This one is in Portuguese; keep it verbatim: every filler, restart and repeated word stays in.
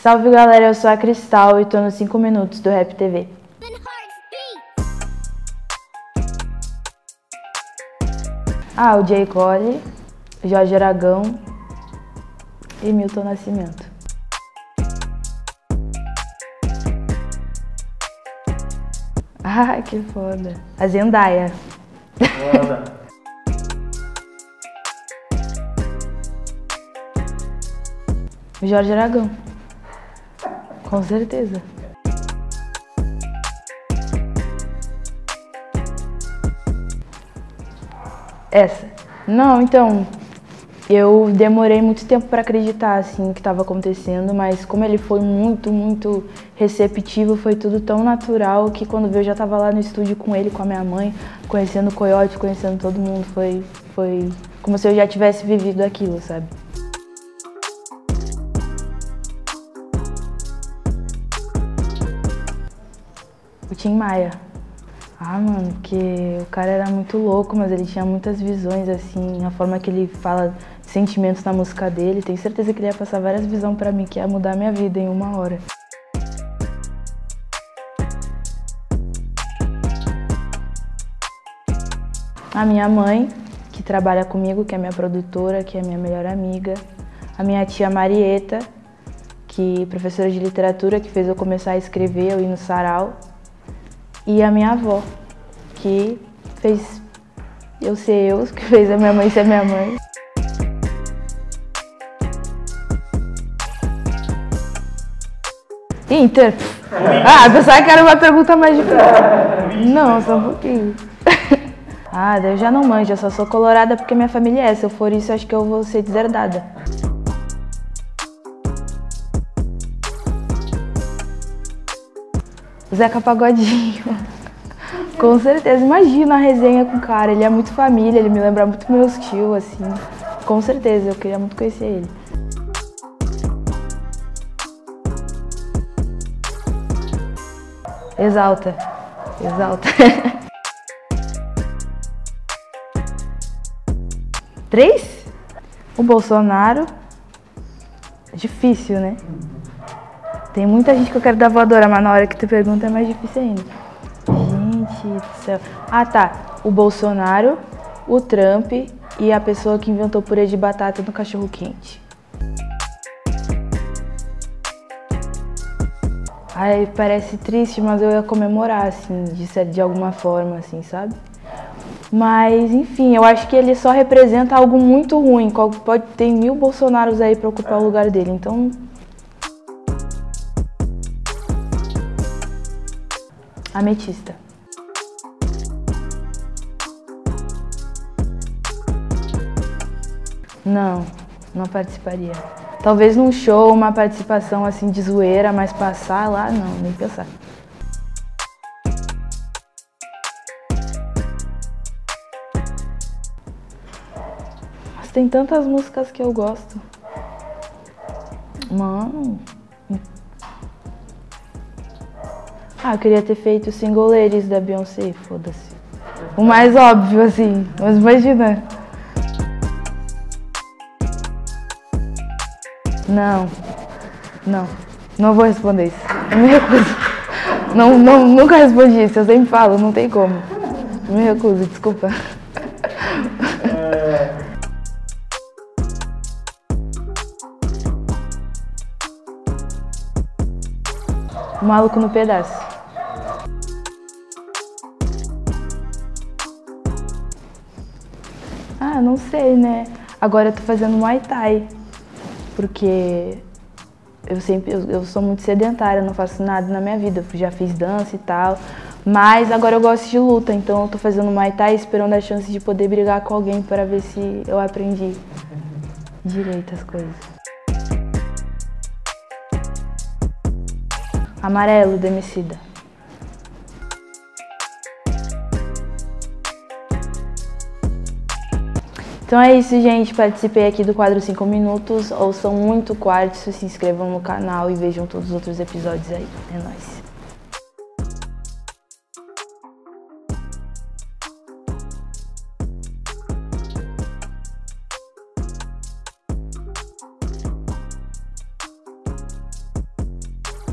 Salve galera, eu sou a Cristal e tô nos cinco minutos do Rap T V. Ah, o J. Cole, Jorge Aragão e Milton Nascimento. Ah, que foda. A Zendaya. Foda. Jorge Aragão. Com certeza. Essa. Não, então, eu demorei muito tempo pra acreditar, assim, o que estava acontecendo, mas como ele foi muito, muito receptivo, foi tudo tão natural que quando veio eu já tava lá no estúdio com ele, com a minha mãe, conhecendo o Coyote, conhecendo todo mundo, foi, foi como se eu já tivesse vivido aquilo, sabe? O Tim Maia. Ah, mano, porque o cara era muito louco, mas ele tinha muitas visões, assim, a forma que ele fala de sentimentos na música dele, tenho certeza que ele ia passar várias visões pra mim, que ia mudar a minha vida em uma hora. A minha mãe, que trabalha comigo, que é minha produtora, que é minha melhor amiga. A minha tia Marieta, que é professora de literatura, que fez eu começar a escrever, eu ir no sarau. E a minha avó, que fez eu ser eu, que fez a minha mãe ser minha mãe. Inter. Ah, pensava que era uma pergunta mais difícil. Não, só um pouquinho. Ah, daí eu já não manjo, eu só sou colorada porque minha família é. Se eu for isso, acho que eu vou ser deserdada. Zeca Pagodinho. Com certeza, imagina a resenha com o cara, ele é muito família, ele me lembra muito meus tios, assim. Com certeza, eu queria muito conhecer ele. Exalta, exalta. Três? O Bolsonaro. Difícil, né? Tem muita gente que eu quero dar voadora, mas na hora que tu pergunta é mais difícil ainda. Gente do céu. Ah, tá. O Bolsonaro, o Trump e a pessoa que inventou purê de batata no cachorro quente. Ai, parece triste, mas eu ia comemorar, assim, de, de alguma forma, assim, sabe? Mas, enfim, eu acho que ele só representa algo muito ruim. Pode ter mil Bolsonaros aí pra ocupar o lugar dele, então... Ametista. Não, não participaria. Talvez num show, uma participação assim de zoeira, mas passar lá, não, nem pensar. Mas tem tantas músicas que eu gosto. Mano... Ah, eu queria ter feito o Single Ladies da Beyoncé, foda-se. O mais óbvio, assim, mas imagina. Não, não, não vou responder isso. Eu me recuso. Não, não, nunca respondi isso, eu sempre falo, não tem como. Eu me recuso, desculpa. O Maluco no Pedaço. Ah, não sei, né? Agora eu tô fazendo Muay Thai, porque eu sempre, eu, eu sou muito sedentária, não faço nada na minha vida, eu já fiz dança e tal, mas agora eu gosto de luta, então eu tô fazendo Muay Thai esperando a chance de poder brigar com alguém para ver se eu aprendi direito as coisas. Amarelo, do Emicida. Então é isso, gente. Participei aqui do quadro cinco minutos. Ouçam muito Quartzo, se inscrevam no canal e vejam todos os outros episódios aí. É nóis.